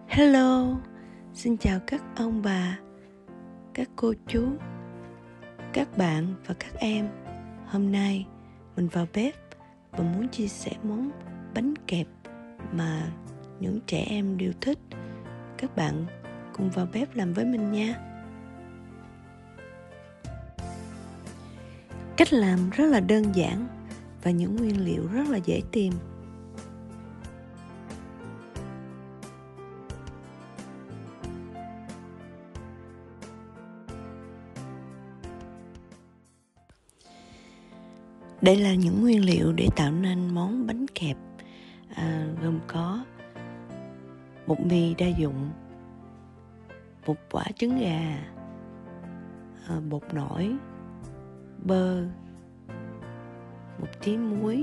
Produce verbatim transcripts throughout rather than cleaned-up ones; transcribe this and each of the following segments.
Hello, xin chào các ông bà, các cô chú, các bạn và các em. Hôm nay mình vào bếp và muốn chia sẻ món bánh kẹp mà những trẻ em đều thích. Các bạn cùng vào bếp làm với mình nha. Cách làm rất là đơn giản và những nguyên liệu rất là dễ tìm. Đây là những nguyên liệu để tạo nên món bánh kẹp, à, gồm có bột mì đa dụng, một quả trứng gà, à, bột nổi, bơ, một tí muối,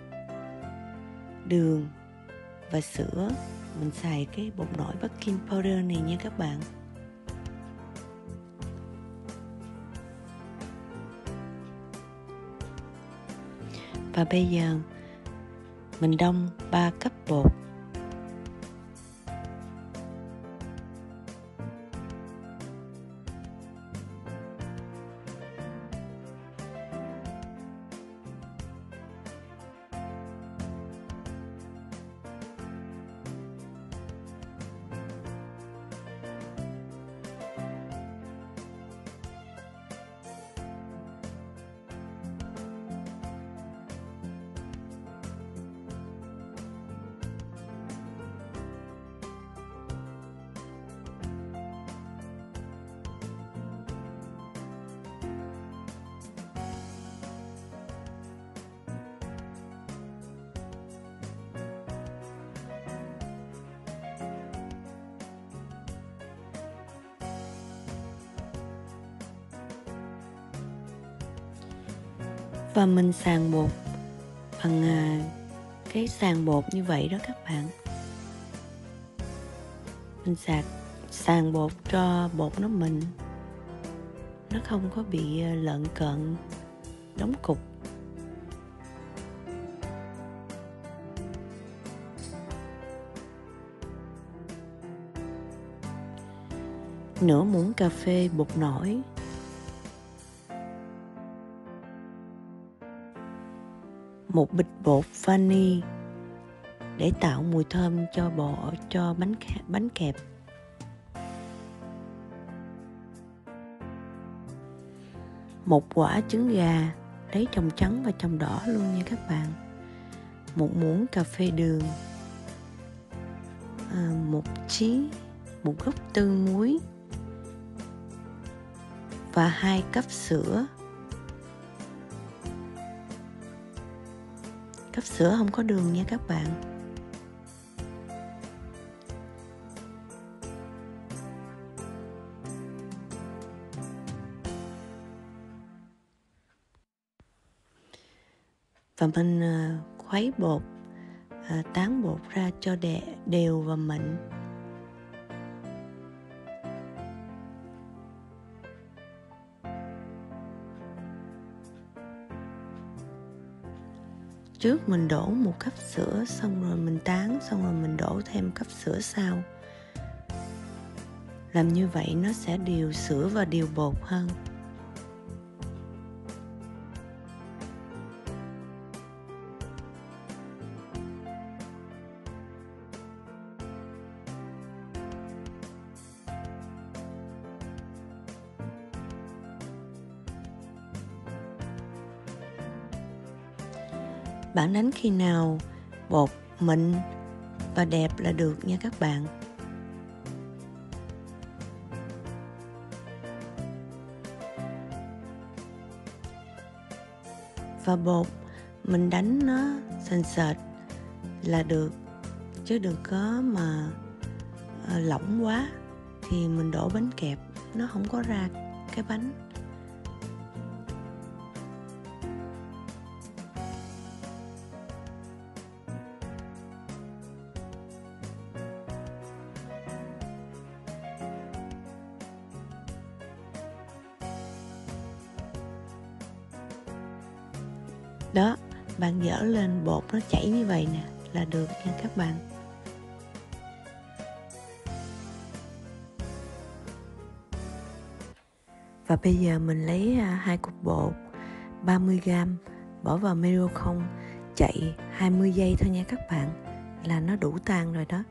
đường và sữa. Mình xài cái bột nổi baking powder này nha các bạn. Và bây giờ mình đong ba cốc bột. Và mình sàng bột bằng à, cái sàng bột như vậy đó các bạn. Mình sạc sàng bột cho bột nó mịn, nó không có bị lợn cợn, đóng cục. Nửa muỗng cà phê bột nổi, một bịch bột vani để tạo mùi thơm cho bò cho bánh bánh kẹp, một quả trứng gà lấy trong trắng và trong đỏ luôn nha các bạn, một muỗng cà phê đường, à, một chí một gốc tương muối và hai cốc sữa. Cốc sữa không có đường nha các bạn. Và mình khuấy bột, tán bột ra cho đều và mịn. Trước mình đổ một cốc sữa, xong rồi mình tán, xong rồi mình đổ thêm cốc sữa sau. Làm như vậy nó sẽ đều sữa và đều bột hơn. Bạn đánh khi nào bột mịn và đẹp là được nha các bạn. Và bột mình đánh nó sền sệt là được, chứ đừng có mà lỏng quá thì mình đổ bánh kẹp nó không có ra cái bánh. Đó, bạn dở lên bột nó chảy như vậy nè là được nha các bạn. Và bây giờ mình lấy à, hai cục bột ba mươi gram, bỏ vào micro không, chạy hai mươi giây thôi nha các bạn, là nó đủ tan rồi đó.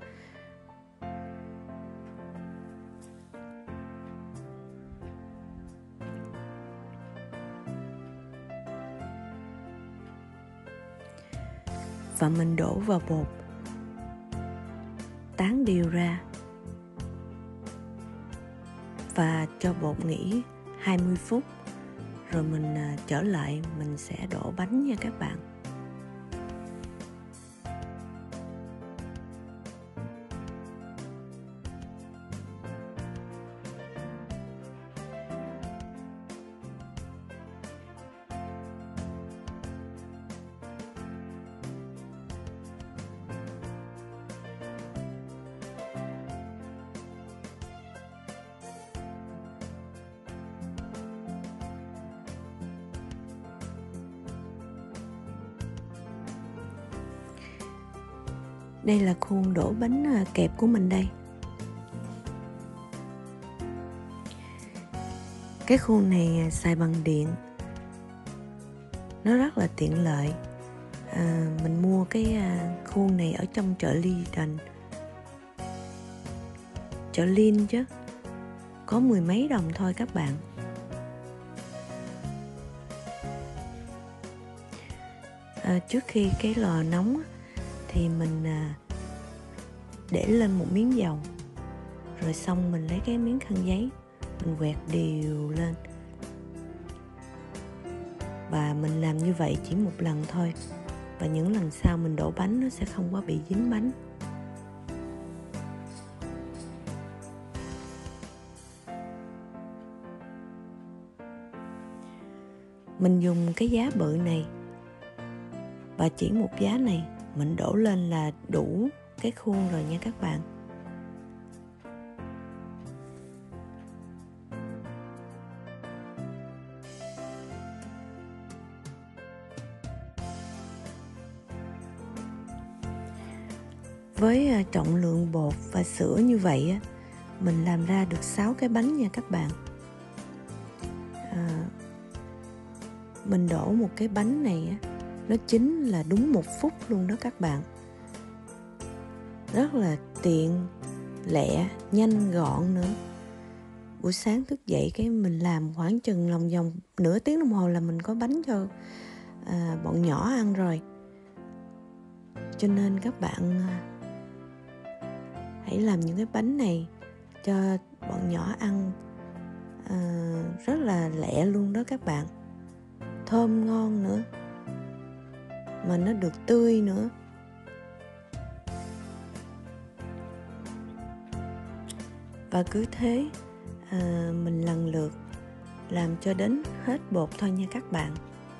Và mình đổ vào bột, tán đều ra và cho bột nghỉ hai mươi phút. Rồi mình à, trở lại, mình sẽ đổ bánh nha các bạn. Đây là khuôn đổ bánh kẹp của mình đây. Cái khuôn này xài bằng điện, nó rất là tiện lợi. à, Mình mua cái khuôn này ở trong chợ Lidl, chợ Liên chứ, có mười mấy đồng thôi các bạn. à, Trước khi cái lò nóng thì mình à, để lên một miếng dầu, rồi xong mình lấy cái miếng khăn giấy, mình quẹt đều lên. Và mình làm như vậy chỉ một lần thôi, và những lần sau mình đổ bánh nó sẽ không có bị dính bánh. Mình dùng cái giá bự này, và chỉ một giá này mình đổ lên là đủ cái khuôn rồi nha các bạn. Với trọng lượng bột và sữa như vậy, mình làm ra được sáu cái bánh nha các bạn. à, Mình đổ một cái bánh này, nó chín là đúng một phút luôn đó các bạn. Rất là tiện, lẹ, nhanh, gọn nữa. Buổi sáng thức dậy cái mình làm khoảng chừng lòng vòng nửa tiếng đồng hồ là mình có bánh cho à, bọn nhỏ ăn rồi. Cho nên các bạn hãy làm những cái bánh này cho bọn nhỏ ăn, à, rất là lẹ luôn đó các bạn. Thơm ngon nữa, mà nó được tươi nữa. Và cứ thế à, mình lần lượt làm cho đến hết bột thôi nha các bạn.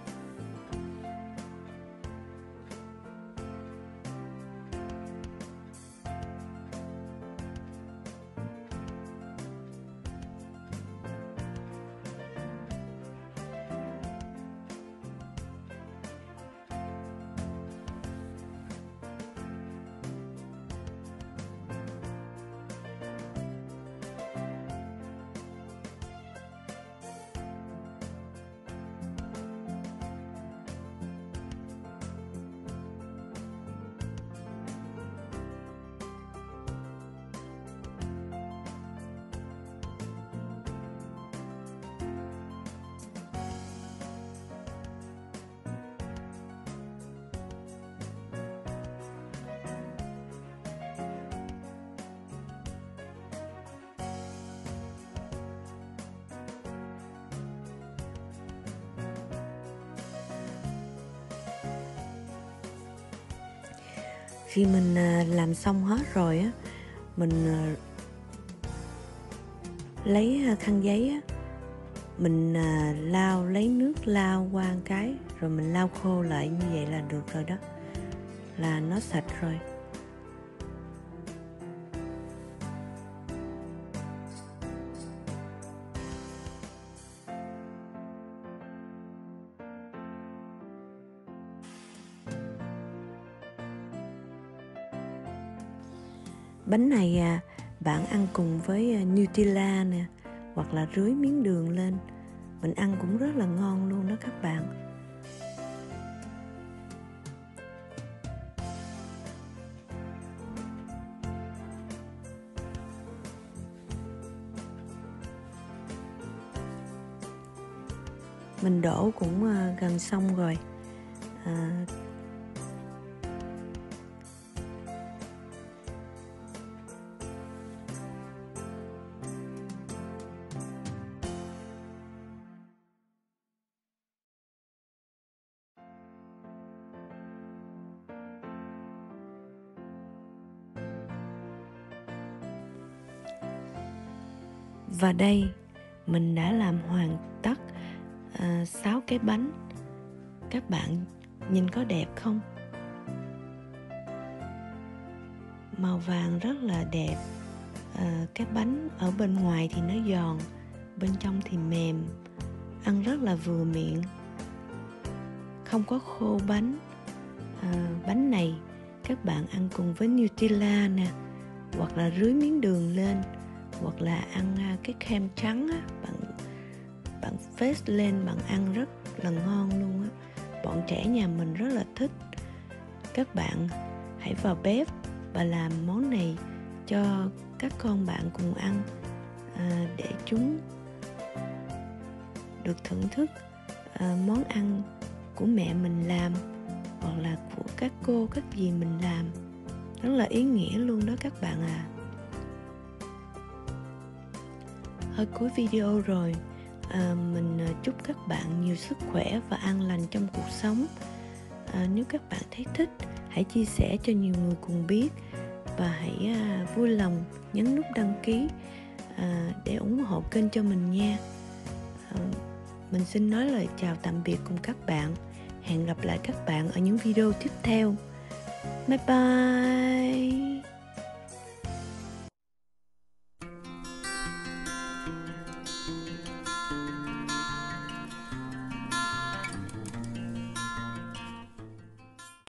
Khi mình làm xong hết rồi á, mình lấy khăn giấy á, mình lau, lấy nước lau qua một cái, rồi mình lau khô lại như vậy là được rồi đó, là nó sạch rồi. Bánh này à, bạn ăn cùng với Nutella nè, hoặc là rưới miếng đường lên mình ăn cũng rất là ngon luôn đó các bạn. Mình đổ cũng uh, gần xong rồi. À, và đây mình đã làm hoàn tất uh, sáu cái bánh. Các bạn nhìn có đẹp không? Màu vàng rất là đẹp. À, cái bánh ở bên ngoài thì nó giòn, bên trong thì mềm, ăn rất là vừa miệng, không có khô bánh. À, bánh này các bạn ăn cùng với Nutella nè, hoặc là rưới miếng đường lên, hoặc là ăn cái kem trắng á, bạn bạn phết lên, bạn ăn rất là ngon luôn á. Bọn trẻ nhà mình rất là thích. Các bạn hãy vào bếp và làm món này cho các con bạn cùng ăn, à, để chúng được thưởng thức à, món ăn của mẹ mình làm, hoặc là của các cô, các dì mình làm. Rất là ý nghĩa luôn đó các bạn à. Ở cuối video rồi, à, mình chúc các bạn nhiều sức khỏe và an lành trong cuộc sống. À, nếu các bạn thấy thích, hãy chia sẻ cho nhiều người cùng biết, và hãy à, vui lòng nhấn nút đăng ký à, để ủng hộ kênh cho mình nha. À, mình xin nói lời chào tạm biệt cùng các bạn. Hẹn gặp lại các bạn ở những video tiếp theo. Bye bye.